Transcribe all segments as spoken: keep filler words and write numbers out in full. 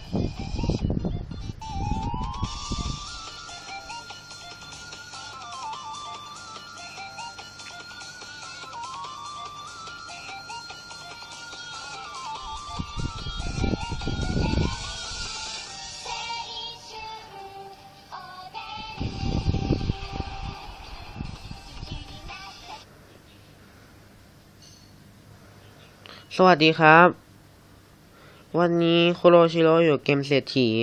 สวัสดีครับวันนี้โคโรชิโร่อยู่เกมเศรษฐี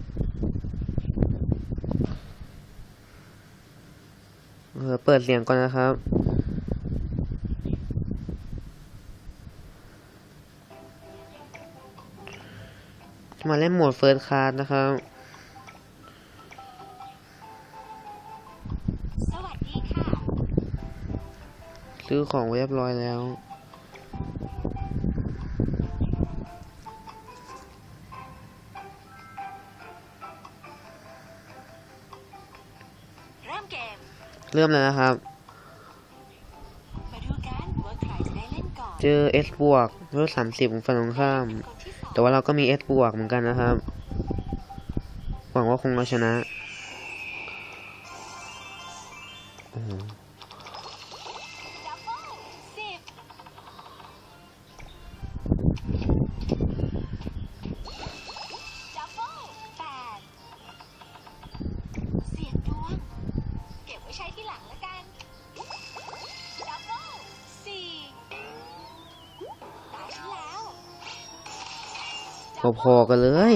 เออเปิดเสียงก่อนนะครับมาเล่นโหมดเฟิร์สคลาสนะครับสวัสดีค่ะซื้อของเรียบร้อยแล้วเริ่มแล้วนะครับมาดูกันว่าใครจะได้เล่นก่อนเจอ S บวกเลเวลสามสิบของฝั่งตรงข้ามแต่ว่าเราก็มี S บวกเหมือนกันนะครับหวังว่าคงเราชนะโอ้โหพอๆกันเลย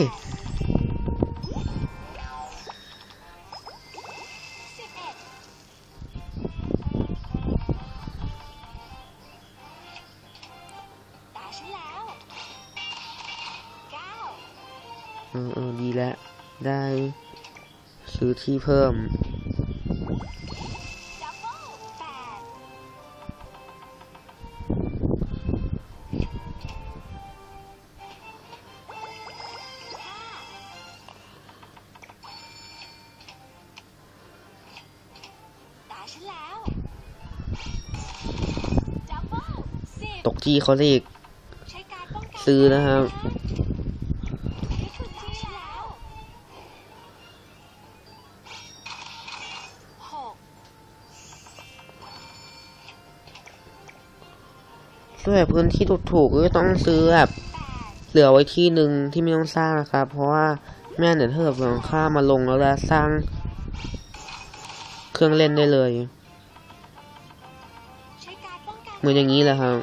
เออเออดีแล้วได้ซื้อที่เพิ่มตกที่เขาเรียกซื้อนะครับด้วยพื้นที่ถูกๆก็ต้องซื้อแบบเหลือไว้ที่หนึ่งที่ไม่ต้องสร้างนะครับเพราะว่าแม่เนี่ยถ้าเกิดเราข้ามาลงแล้วจะสร้างเครื่องเล่นได้เลยเหมือนอย่างนี้แหละครับ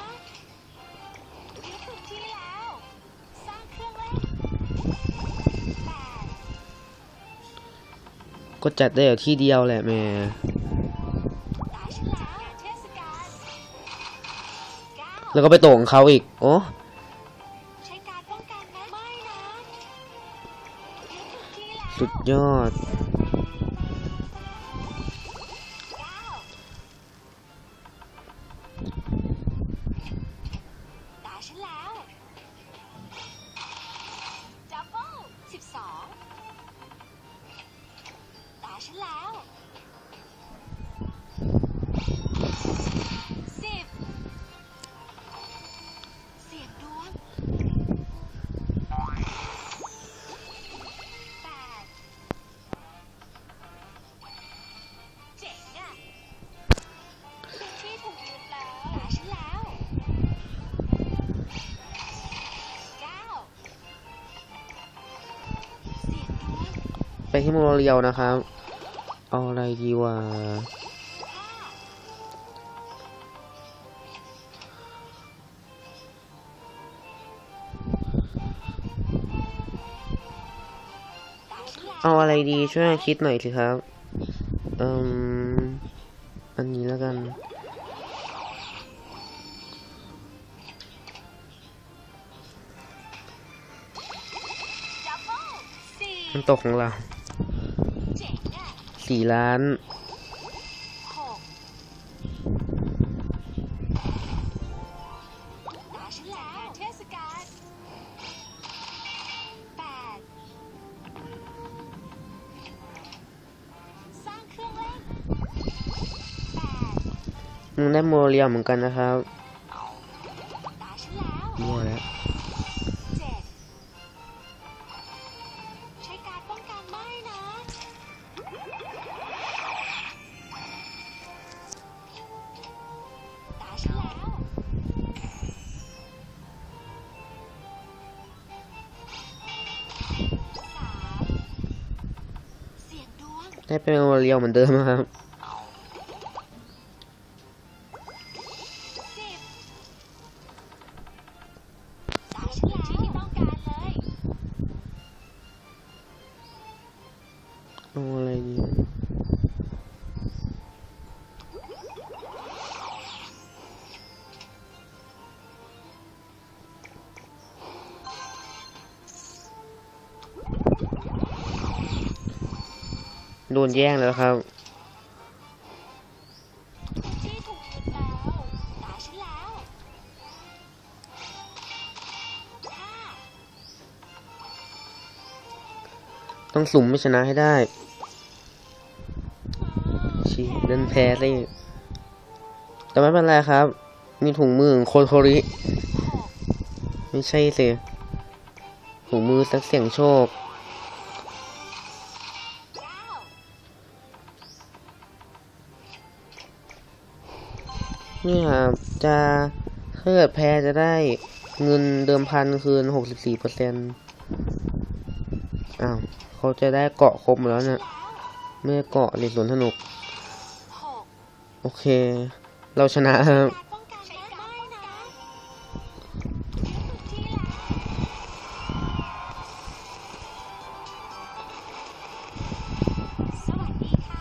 ก็จัดได้อยู่ที่เดียวแหละแม่แล้วก็ไปตกของเขาอีกโอ้สุดยอดไปที่โมโนเรียวนะครับเอาอะไรดีวะเอาอะไรดีช่วยคิดหน่อยสิครับเอ่มอันนี้แล้วกันมันตกของเราสี่ล้านมึงได้โมเรียมเหมือนกันนะครับมั่วแล้วให้เป็นโมเรียวเหมือนเดิมนะครับสิบตามฉันที่ที่ต้องการเลยเอาอะไรดีโดนแย่งแล้วครับที่ถูกยึดแล้วตามฉันแล้วห้าต้องสุ่มไม่ชนะให้ได้ชีเดินแพ้สิแต่ไม่เป็นไรครับ มีถุงมือของโคโทริหกไม่ใช่สิถุงมือสักเสี่ยงโชคเก้านี่ครับ จะถ้าเกิดแพ้จะได้เงินเดิมพันคืนหกสิบสี่เปอร์เซ็นต์อ้าว เขาจะได้เกาะครบหมดแล้วเนี่ย ไม่ได้เกาะเลยสวนสนุกหกโอเค เราชนะครับป้องกันใช้ได้นะถูกที่แล้วสวัสดีค่ะ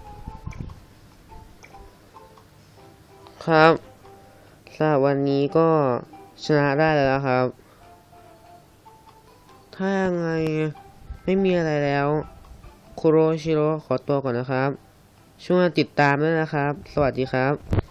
ครับสำหรับวันนี้ก็ชนะได้แล้วครับ ถ้ายังไงไม่มีอะไรแล้วคุโรชิโร่ขอตัวก่อนนะครับ ช่วยติดตามด้วยนะครับ สวัสดีครับ